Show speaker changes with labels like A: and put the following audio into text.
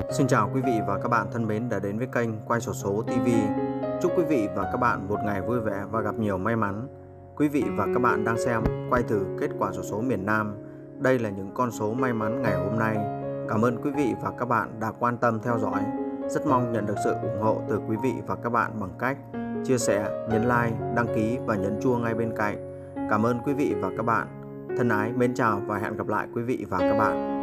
A: Xin chào quý vị và các bạn thân mến đã đến với kênh Quay Sổ Số TV. Chúc quý vị và các bạn một ngày vui vẻ và gặp nhiều may mắn. Quý vị và các bạn đang xem quay từ kết quả sổ số miền Nam. Đây là những con số may mắn ngày hôm nay. Cảm ơn quý vị và các bạn đã quan tâm theo dõi. Rất mong nhận được sự ủng hộ từ quý vị và các bạn bằng cách chia sẻ, nhấn like, đăng ký và nhấn chuông ngay bên cạnh. Cảm ơn quý vị và các bạn. Thân ái, mến chào và hẹn gặp lại quý vị và các bạn.